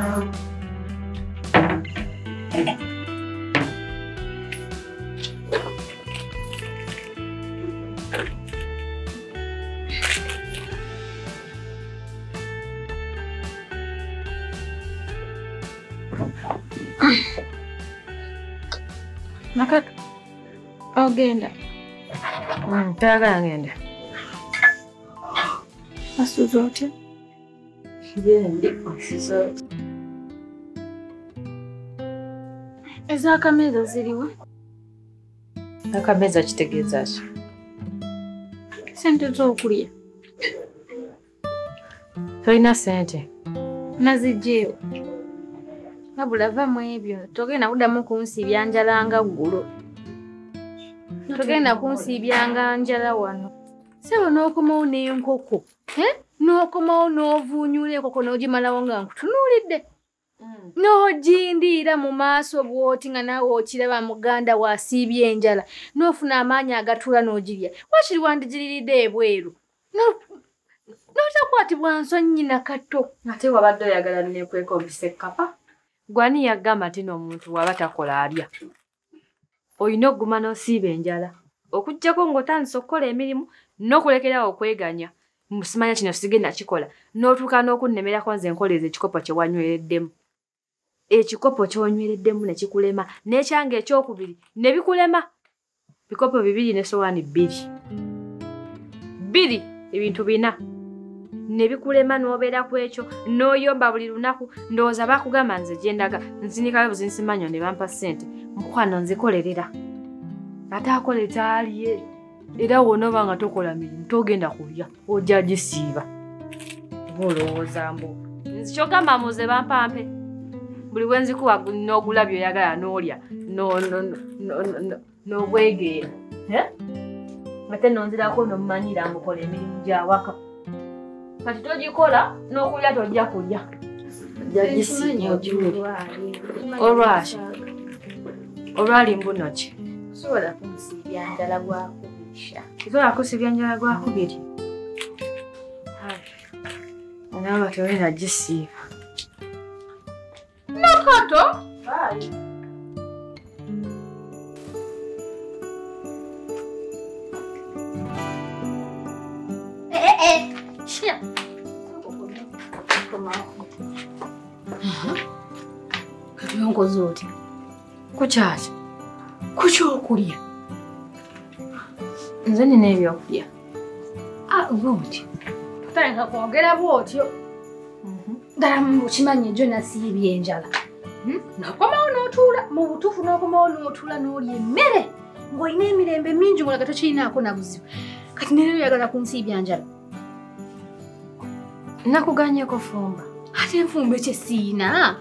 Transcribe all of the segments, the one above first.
Nakaka. Ogenda. Tagala ngenda. Asuzote. Ndi asuzo. Ezakameza ziriwa? Akameza kitegeeza ki? Sente z'okulya. Tolina sente? Nazijjeewo. Wabula va mu ebyo. Togenda kuddamu kunsiibya njala nga ggulo. Togenda kunsiibyanga njala wano. Sebo n'okomawo n'enkoko. N'okomawo n'ovuunyula enkoko n'ogimalawo nga nkutunuulidde. N'ogindiira mu maaso bw'oti nga naawe okiraba muganda wasiibye enjala. N'ofuna amaanyi agatuula n'ogirya. Wakiri wandigiriridde ebweru. N'otakwatibwa nsonnyina katto. Ate wabadde oyagala neekweka obisekkapa? Gwani yagamba nti n'omuntu waba takola alya. Olina okuguma n'osiiba enjala. Okuggyako ng'otandise okukola emirimu n'okulekerawo okweganya. Musimanya kino sigenda kikola. N'otuuka n'okunnemerako nze nkoleeza ekikopo kye wanywereddemu. Ekikopo ky'onywereddemu ne kikulema. N'ekyanga ekyokubiri ne bikulema. Bikopo 2 n'essowaani 2. 2 ebintu 4. Ne bikulema n'obeera ku ekyo n'oyomba buli lunaku ndowooza bakugamba nze gyendaga nsinikalo buzinsimanyo ne bampa ssente mukwano nzikolerera ate akole taaliye era wonooba nga tokola mirimu togenda kulya ojja gisiiba oba olowooza mbu nzikyogamba muze bampampe buli bwe nzikuwa n'ogula by'oyagala n'olya n'obwegeera ate nonzirako n'omumanyira mukola emirimu gy'awaka kati togikola n'okulya tojja kulya. Ojja gisiiba olwaki? Olwali mbuno ki? Sobola kunsiibya njala gwakubisha. Sobola kusiibya njala gwakubiri? Naaba tolina gisiiba. Nakato? Shia. Kati onkoze oti? Kukyaki? Kukyokulya. Nze nina ebyokulya. Bwoti. Totandika kwogera bwotyo. Ddala mukimanyi egyo nasiibye enjala. N'okomawo n'otuula mu butuufu n'okomawo n'otuula n'olya emmere ng'olina emirembe mingi ng'olaga tokirinaako na buzibu. Kati neero oyagala kunsiibya njala. Nakuganyeko fumba. Ate enfumba ekye siina.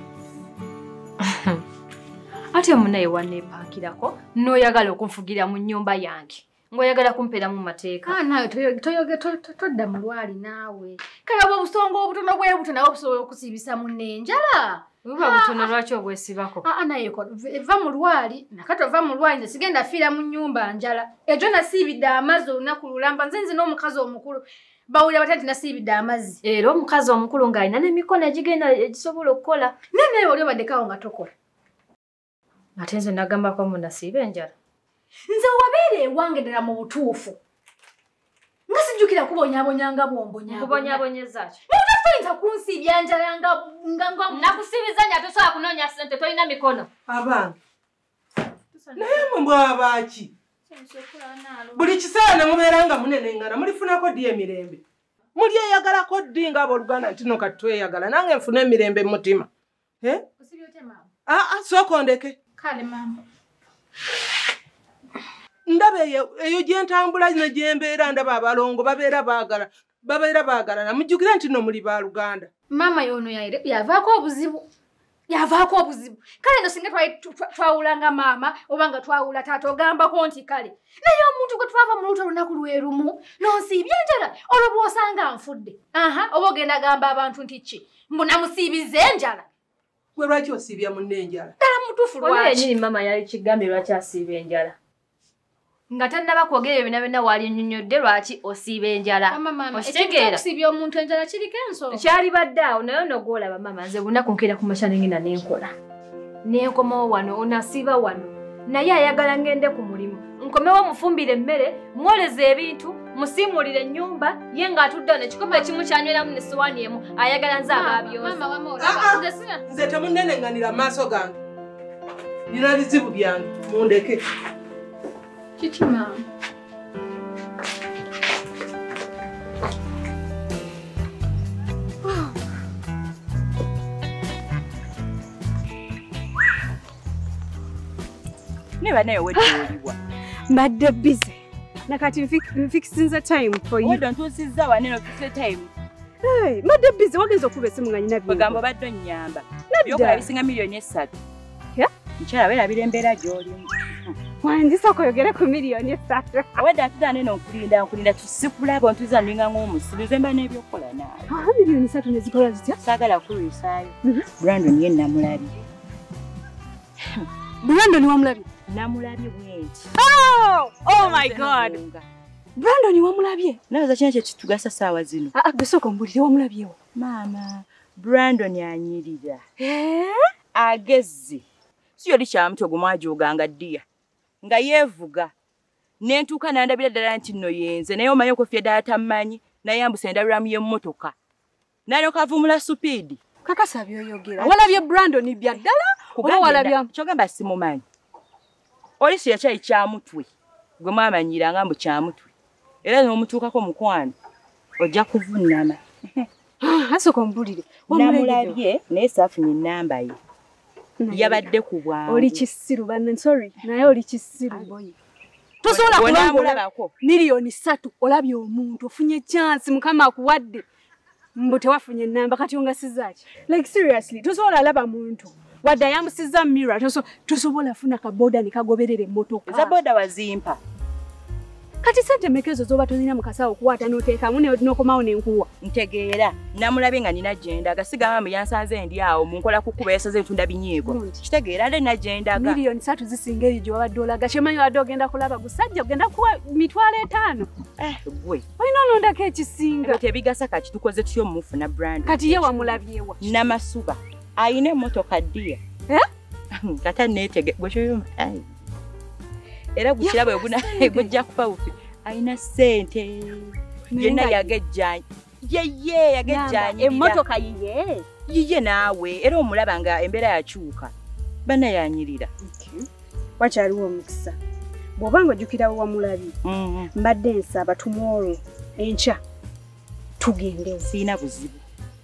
Ate munaye wanneepankirako n'oyagala okunfugira mu nnyumba yange ng'oyagala kumpeera mu mateeka. Naawe todda mu lwali naawe. Kale oba obusonga obutono bwe buto nawe busobola okusiibisa munne enjala. Buba butono lwaki obwesibako? Naye va mu lwali nakati ova mu lwali nze sigenda fiira mu nnyumba njala. Ejo nasiibidde amazzi olunaku lulamba nze n'omukazi omukulu. Bawulira batya nti nasiibidde amazzi. Era omukazi omukulu ng'alina n'emikono egigenda egisobola okukola. Naye oli obaddekawo nga tokola. Ate nze nagambako munasiiba enjala. Nze wabeera ewange ddala mu butuufu. Nga sijjukira kubonyaabonyanga bwombonya. Kubonyaabonyeza ki? Toyinza kunsiibya njala nga nakusiibiza nya tosobola kunoonya ssente tolina mikono. Abange. Naye mwe abaki? Buli kiseera mubeera nga munenengana mulifunako ddi emirembe. Muli eyagalako ddi ng'abooluganda nti no kati tweyagala nange nfuna emirembe mu mutima. Sooka ondeke. Kale mama. Ndaba eyo gye ntambula ne gye mbeera ndaba abalongo babeera baagalana mujjukira nti no muli baaluganda. Mama y'ono yavaako obuzibu. Yavaako obuzibu. Kale no singa twawulanga maama oba nga twawula taata ogambako nti kale. Naye omuntu gwe twava mu luto lunaku lwe lumu n'onsiibya enjala olwo bw'osanga nfudde. Oba ogenda gamba abantu nti ki? Mbu namusiibizza enjala. Gwe lwaki osiibya munne enjala? Ddala mutuufu lwaki? Oyo yennyini maama yali kigambye lwaki asiiba enjala. nga tannaba kwogera ebyo byonna waali nnyonnyodde lwaki osiiba enjala. Okitegeera ekintu omuntu enjala kiriko ensonga. Kyali badde awo naye n'ogwolaba mama nze bunaku nkeera ku makya nengenda nenkola. Nenkomawo wano onasiiba wano. Naye ayagala ngende ku mulimu. Nkomewo mufumbire emmere, mwoleze ebintu, musiimulire ennyumba, ye ng'atudde wano ekikombe ekimu kyanyweramu n'essowaani emu ayagala nze ababyoza. Nze temunnenenganira mu maaso gange. Nina bizibu byange mundeke. Kiki maama? Neba nayo wetuliwa. Mbadde busy. Nakati nfikisinza time for you. Odo ntusizza waneno fix time. Hey, mbadde busy wagenza okuba esimu nga nyina byo. Bagamba baddo nnyamba. Byokola bisinga milioni 3. Yeah? Nkyala berabira embeera gy'olimu. Wanjisa okuyogera ku milioni 3. Awedde atudde nkulinda tusikulaba ontuza ndinga ng'omusiru ze mba n'ebyokola naawe. Milioni 3 nezikola zitya? Saagala kulusaayo. Brandon ye namulabye. Brandon wamulabye? Namulabye bwenti. Oh my God. Brandon wamulabye? Nawe kino kye kitugasa saawa zino. Gesooka mbulire wamulabyewo. Maama, Brandon anyirira. Agezze. Si yoli kyamuto gumwajooganga ddiya. Nga yeevuga. Nentuuka nandabira ddala nti nno yenze naye omanyi okufya ddala tamanyi naye ambusa endabiramu y'emmotoka. Nalyoka avumula supiidi. Kakasa byoyogera. Walabye Brandon bya ddala? Oba walabye kyogamba simumanyi. Oli si yakyayi kyamutwe. Gwe mwamanyiranga mbu kyamutwe. Era n'omutuukako mukwano ojja kuvunnama. Asooka ombulire. Namulabye naye saafunye ennamba ye. Yabadde ku bwangu. Oli kisiru banne sorry. Naye oli kisiru boy. Tosobola kulangula milioni 3 olabye omuntu ofunye chance mukama akuwadde. Mbu tewafunye ennamba kati ongasizaaki. Like seriously tosobola alaba muntu. Wadde yamusiza mirror tosobola funa kaboda nikagoberere emmotoka. Za boda wazimpa. Kati sente mekezo zoba tozina mukasa okuwata n'oteekamu n'okomawo n'enkuwa. Ntegeera namulabye nga nina agenda gasigama mu yansanze ndi awo munkola kukuba yasaze ntunda binyeeko. Kitegeera ale nagendaga. Milioni 3 zisinga eyo gye wabadde olaga. Kyemanyi wadde ogenda kulaba gusajja ogenda kuwa mitwalo 5. Gwe. Olina olondako ekisinga. Tebigasa kati tukoze tutyo mufuna Brandon. Kati ye wamulabyewa. Namasuba. Ayina emmotoka ddiya. Kata neetege gwe kyoyuma. Era gukiraba gujja kufa bufi. Ayina ssente. Yenna yagejjanye. Ye yagejjanye. Emmotoka yiye. Yiye naawe era omulaba nga embeera yakyuka. Bana yanyirira. Wakyaliwo omukisa. Bw'oba ng'ojjukira wamulabye. Mbadde nsaba tomorrow enkya tugende. Siina buzibu.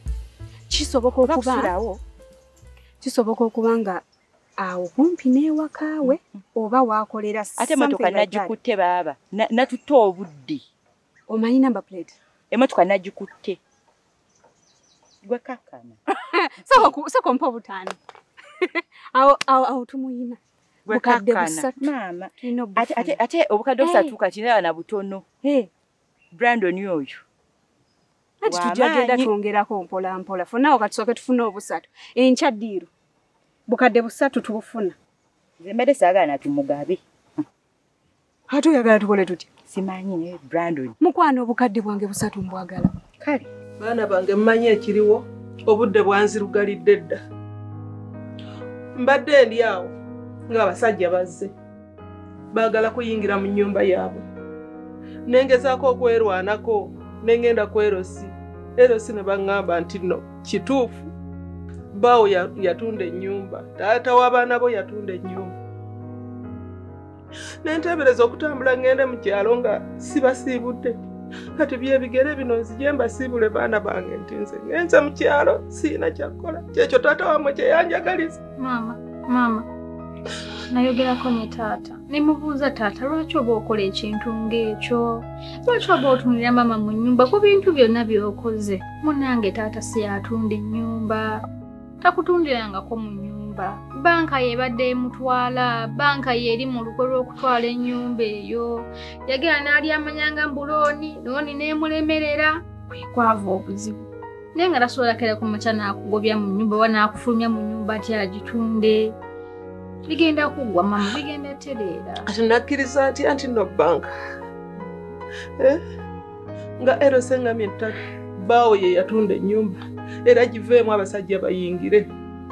Kisoboka okuba nga awo kumpi n'ewakaawe oba waakolera ate emmotoka nagikutte baaba natutte obudde. Omanyi number plate? Emmotoka nagikutte. Gwe kakkana. Soko mpa obutaano. Awo tumuyina. Gwe kakkana. Maama. Ate obukadde busatu kati naye na butono. Brandon oyo. Ati tujagenda twongerako mpola. Funawo kati soke tufune obusatu. Enkya ddiiro. Bukadde busatu tubufuna. Nze mbadde saagala na tumugabe. Ate oyagala tukole tutya? Simanyi ne Brandon. Mukwano obukadde bwange busatu mbwagala. Kale. Baana bange mmanyi ekiriwo obudde bwanzirugalidde dda. Mbadde ndi awo ng'abasajja bazze. Baagala kuyingira mu nnyumba yaabwe. Nengezaako okwerwanako nengenda ku Erosi. Erosi ne baŋŋamba nti nno kituufu. Bawo yatunda ennyumba. Taata w'abaana bo yatunda ennyumba. Nenteebereza okutambula ngende mu kyalo nga sibasiibudde. Kati byebigere bino nzije mbasiibule baana bange nti nze ngenze mu kyalo siina kyakola. Kyekyo taata wamwe kye yanjagaliza. Mama. Nayogerako ne taata. Nemubuuza taata lwaki oba okola ekintu ng'ekyo? Lwaki oba otunulira mama mu nnyumba ku bintu byonna by'okoze? Munnange taata si yatunda ennyumba. Takutundirangako mu nnyumba. Banka yebadde emutwala. Banka yeri mu lugo lw'okutwala ennyumba eyo. Yagera n'ali amanyanga mbulooni. Looni n'emulemerera. Kwekwava obuzibu. Naye nga tasobola kera ku makya n'akugobya mu nnyumba oba n'akufulumya mu nnyumba ati agitunde. Bigenda kugwa mama, bigenda tereera. Ati nakkiriza nti anti no bank. Nga ero senga mitta bawo ye yatunda ennyumba era giveemu abasajja bayingire.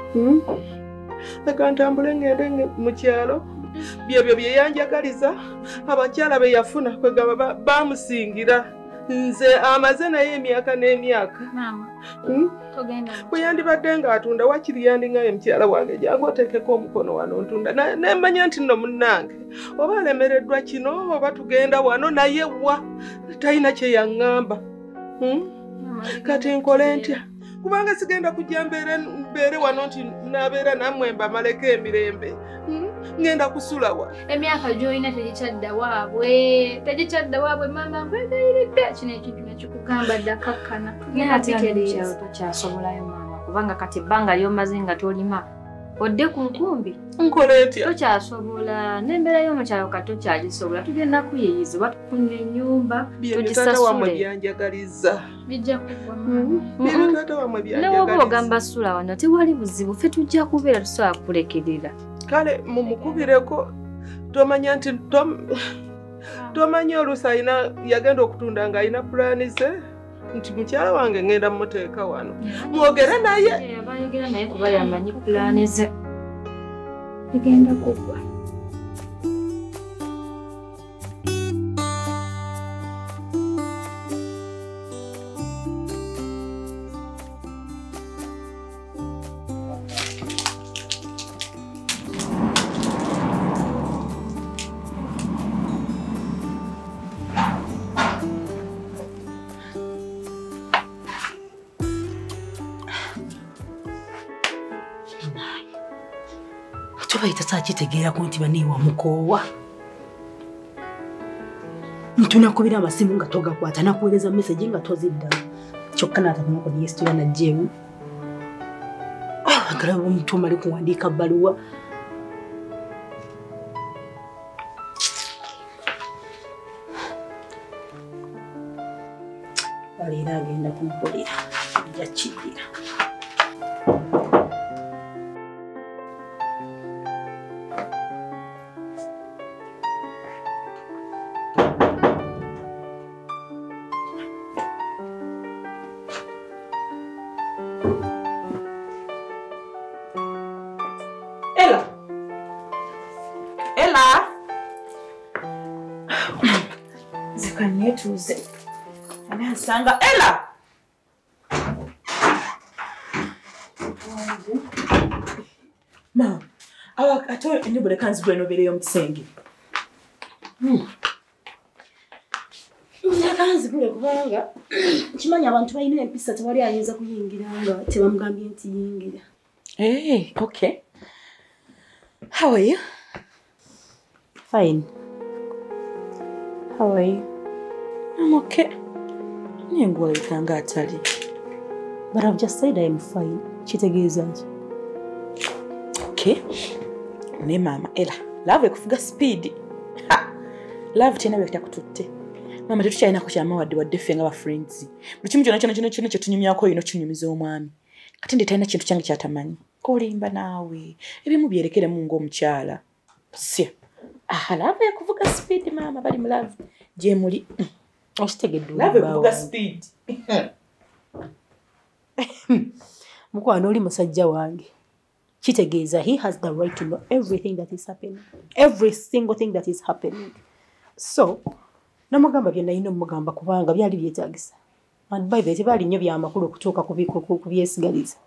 Ntambule ngende mu kyalo byebyo bye yanjagaliza abakyala be yafuna kwegamba bamusingira nze amaze naye emyaka n'emyaka. Mama, togenda. Bwe yandibadde ng'atunda wakiri yandingayo mukyala wange jangu oteekeko omukono wano ntunda nemanya nti nno munnange oba alemereddwa kino oba tugenda wano naye wa talina kye yaŋŋamba. Kati nkole ntya kubanga sigenda kujja mbeere wano nti nabeera nammwe mbamaleko emirembe. Ngenda kusula wa emyaka gy'olina tegikyadda waabwe mama nkwegayiridde kino ekintu nekikugamba dda kakkana tugenda tutereeza tokyasomolayo mama kubanga kati ebbanga ly'omaze nga tolima odde ku nkumbi nkole ntya tokyasobola n'embeera y'omukyalo kati tokyagisobola tugenda kuyiyiza oba tufunye ennyumba taata wammwe byanjagaliza bijja kugwa mama taata wammwe newoba ogamba sula wano tewali buzibu ffe tujja kubeera tusobola kulekerera kale mumukubireko tomanya nti tomanya oluusi alina yagenda okutunda ng'alina pulaani ze nti mukyala wange ngenda mmuteeka wano mwogere naye bayogera naye kuba yamanyi pulaani ze bigenda kugwa. Tubaita sakitegeerako nti baniiwa mukoowa. Ntunakubira amasimu nga togakwata nakuweereza meseji nga toziddamu. Kyokka n'atakunako niyesitula najjeemu. Agala omuntu omali kuwandiika bbaluwa. Leero agenda kumukolera. Ajja kiddira. Tuze. Anasanga Ella. Ma, awa ato ndibule kanzi bweno bereyo mukisenge. Kanzi bule kubanga kimanya abantu balina empisa tewali ayinza kuyingira nga tebamugambye nti yingira. Okay. How are you? Fine. How are you? I'm okay. Ningwa yitanga atali. But I've just said I'm fine. Kitegeeza nti. Okay. Ne mama Ella. Love ekufuga speed. Love tena bekita kututte. Mama tetukyalina ku kyama wadde ffe nga ba friends. Buli kimu kyonna kye tunyumyako yino kinyumiza omwami. Kati ndi talina kintu kyange kyatamanyi. Kolimba naawe. Ebimu byerekeremu ng'omukyala. Sia. Love ekuvuga speed mama bali mu love. Je muli. Ostegedde love ekuvuga speed. Mukwano oli musajja wange. Kitegeeza he has the right to know everything that is happening. Every single thing that is happening. So, namugamba byonna ino mugamba kubanga byali byetaagisa. And by the way, tebali nnyo byamakulu okutuuka ku byesigaliza.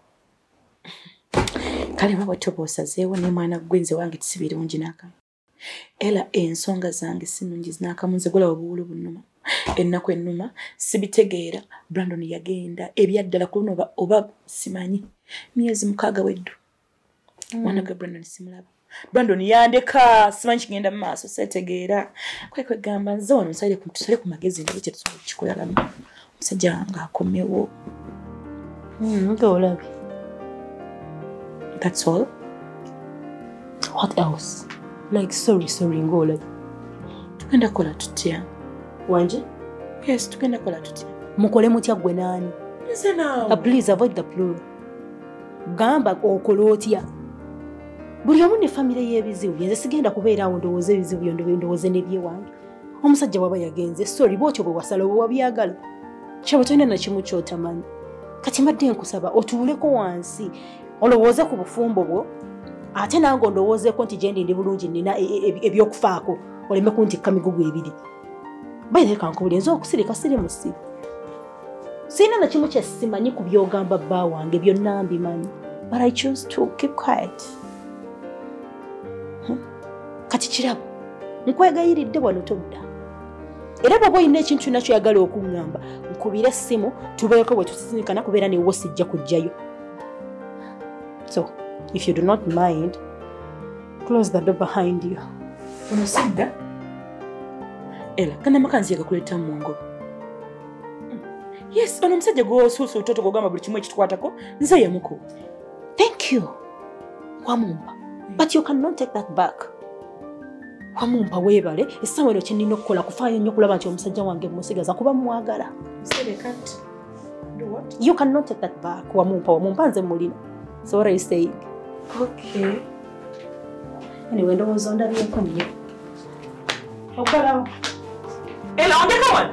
Kale baba tobosazeewo ne mwana gwenze wange tisibire mungi n'akamu. Ella ensonga zange sinungi zinakamunze gola obuwulu bunnuma. Ennaku ennuma sibitegeera Brandon yagenda ebyaddala kuno oba simanyi. Myezi 6 weddu. Mwana ga Brandon simulaba. Brandon yandeka simanyi kigenda mu maaso setegeera. Kwe gamba nze wano nsale ku magezi ndi kye tusobola kikoyalamu. Omusajja wange akomewo. Ngolabi. That's all? What else? Like sorry ngolabi. Tugenda kola tutya? Wanje? Yes, tugenda kola tutya. Mukole mutya gwe nani? Nze naawe. Please avoid the plural. Gamba okola otya. buli omu ne famire y'ebizibu yenze sigenda kubeeraawo ndowooza ebizibu byo ndowooze n'ebyewange. Omusajja waba yagenze sorry bw'otyo bwe wasala bwe wabyagala kyaba tolina na kimu ky'otamanyi. Kati mbadde nkusaba otuuleko wansi olowooze ku bufumbo bwo ate nange ondowoozeeko nti gye ndi bulungi nina ebyokufaako oleme kuntikka migugu ebiri. Baire kankubuli nze okusirika siri musiru. Sina na kimu kye simanyi ku byogamba bba wange byonna mbimanyi. But I choose to keep quiet. Kati kirabo nkwegayiridde wano todda. Era bw'oba olina ekintu nakyo yagala okuŋŋamba nkubire essimu tubeeko bwe tusisinkana kubeera newo sijja kujjayo. So if you do not mind, close the door behind you. Ono sidda? Ela kana makanzi yagakuleta mungo. Yes, ono musajja gw'osuusa ototo gogamba buli kimu ekitukwatako nze yemuko. Thank you. Wamumpa. But you cannot take that back. Wamumpa weebale essaawa eno kye nnina okukola kufaayo nnyo okulaba nti omusajja wange musigaza kuba mwagala. You cannot take that back. Wamumpa nze mulina. So what are you saying? Okay. Anyway, ndowooza ondabyeko nnyo. Okolawo. Ela ondeka wano.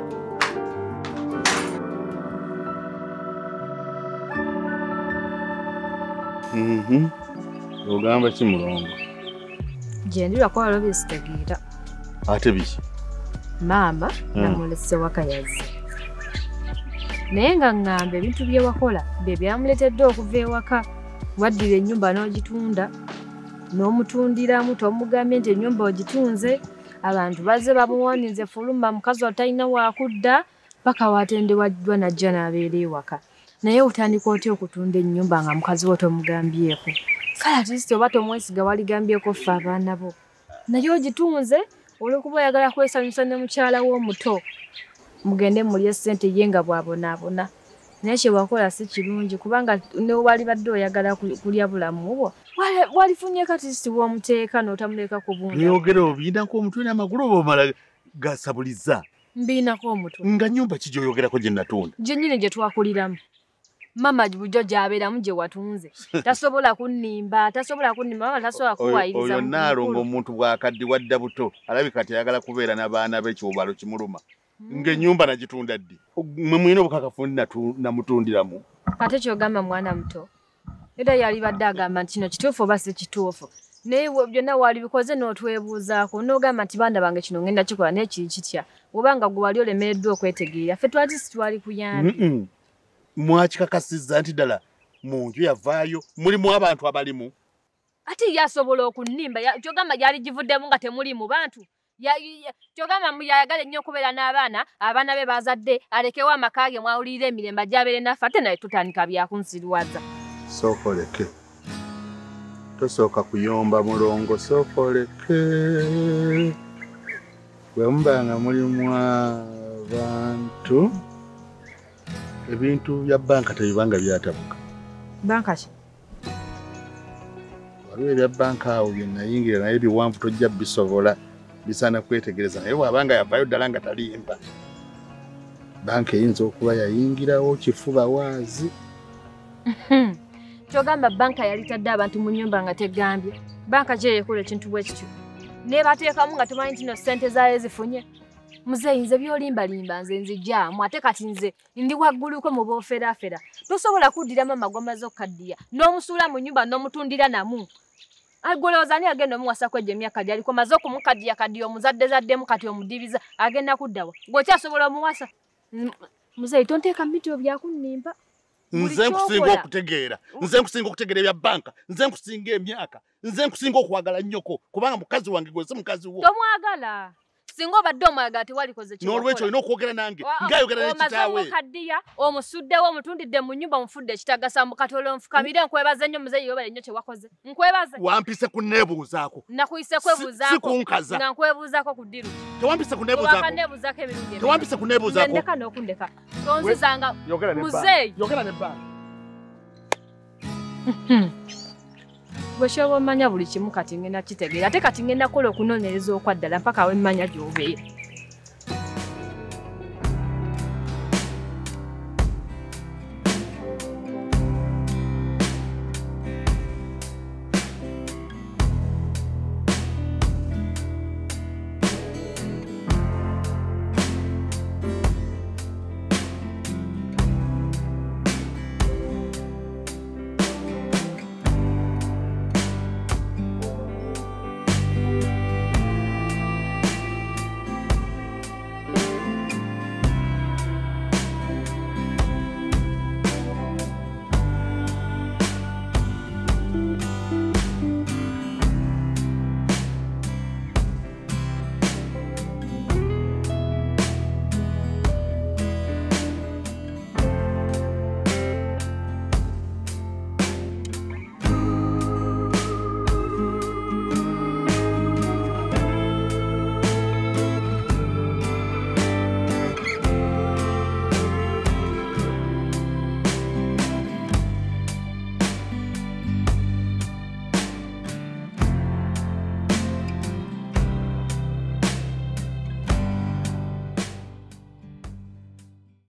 Ogamba ki mulongo? Gyendi lwakuba lwo byesitegeera. Ate biki? Maama namulese wakayazi. Naye nga ŋŋamba ebintu bye wakola bye byamuleetedde okuva ewaka. Waddira ennyumba n'ogitunda n'omutundiramu tomugambye nti ennyumba ogitunze abantu bazze bamuwanize fulumba mukazi otalina waakudda paka watendewaddwa najja n'abeera ewaka. Naye otandika otya okutunda ennyumba nga mukazi wo tomugambyeko? Kale ate oba tomwesiga waligambyeko ffe abaana bo. Naye ogitunze olw'okuba oyagala kwesanyusa ne mukyala w'omuto. Mugende mulye ssente ye nga bw'abonaabona. Naye kye wakola si kirungi kubanga ne wali badde oyagala kulya bulamu bwo. Walifunye kati si w'omuteeka n'otamuleka ku bunda. Byogera obiyinako omutwe n'amagulu oba omala gasabuliza? Mbiinako omutwe. Nga nnyumba ki gy'oyogerako gye natunda? Gyennyini gye twakuliramu. Mama bujo gy'abeeramu gye watunze. Tasobola kunnimba, mama tasobola kuwayiriza. Oyo naalonga omuntu bw'akaddi wadda buto alabika teyagala kubeera n'abaana be kyobalo kimuluma. Ng'ennyumba nagitunda ddi? Mwe mulina obukakafu namutundiramu. Ate ky'ogamba mwana muto. Era yali badde agamba nti kino kituufu oba si kituufu. Naye byonna wali bikoze n'otwebuuzaako n'ogamba nti baana bange kino ngenda kikola naye kiri kitya. Obanga gwe wali olemereddwa okwetegeera. Ffe twali situwali kuyambi. Mwakikakasizza nti ddala mu nju yavaayo mulimu abantu abalimu. Ate yasobola okunnimba kyogamba yali givuddemu nga temuli mu bantu. Kyogamba yayagala ennyo okubeera n'abaana, abaana be bazadde alekewo amaka ge mwawulirira emirembe gy'abeere naffe ate naye tutandika byakunsiriwaza. Sookoleke. Tosooka kuyomba mulongo, sookoleke. Bwe muba nga mulimu abantu ebintu bya banka tebibanga byatabuka. Banka ki? Waliwo ebya banka awo bye nayingira naye biwanvu tojja bisobola bisaana kwetegereza naye bw'abanga yavaayo ddala nga talimba. Banka eyinza okuba yayingirawo kifuba waazi. Kyogamba banka yalitadde abantu mu nnyumba nga tegambye. Banka gye yekola ekintu bwe kityo. Ne bateekamu nga tumanyi nti no ssente zaayo zifunye. Muzeeyi nze byolimbalimba nze nzijjaamu ate kati nze ndi wagguluko mu booferaafera. Tosobola kuddira mama gw'omaze okukaddiya n'omusuula mu nnyumba n'omutundira namu. Agolooza ani agenda omuwasa kwejja emyaka gy'aliko maze okumukaddiya omuzaddezaddemu kati omudibiza agenda kuddawa. Gw'okyasobola omuwasa. Muzeeyi tonteeka mitiro byakunnimba. Nze nkusinga okutegeera. Nze nkusinga okutegeera ebya banka. Nze nkusinga emyaka. Nze nkusinga okwagala nnyoko kubanga mukazi wange gwe si mukazi wo. Tomwagala. Singa obadde omwagala tewalikoze kyo. N'olwekyo olina okwogera nange. Ng'ayogera ne kitaawe. Omaze omukaddiya, omusuddewo, omutundidde mu nnyumba omufudde ekitagasa mu katolo nfukamire nkwebaza nnyo muzeeyi yobale nnyo kye wakoze. Nkwebaze. Wampise kunneebuuzaako. Nakuyise kwebuuzaako. Si kunkaza. Nga nkwebuuzaako ku ddiru. Tewampise kunneebuuzaako. Wakanneebuuzaako ebirungi ebyo. Tewampise kunneebuuzaako. Ndeka n'okundeka. Tonzizanga. Muzeeyi. Yogera ne bba. Bwe kyoba omanya buli kimu kati ngenda kitegeera ate kati ngenda kukola okunoonyereza okwaddala mpaka awo emmanya gy'obeera.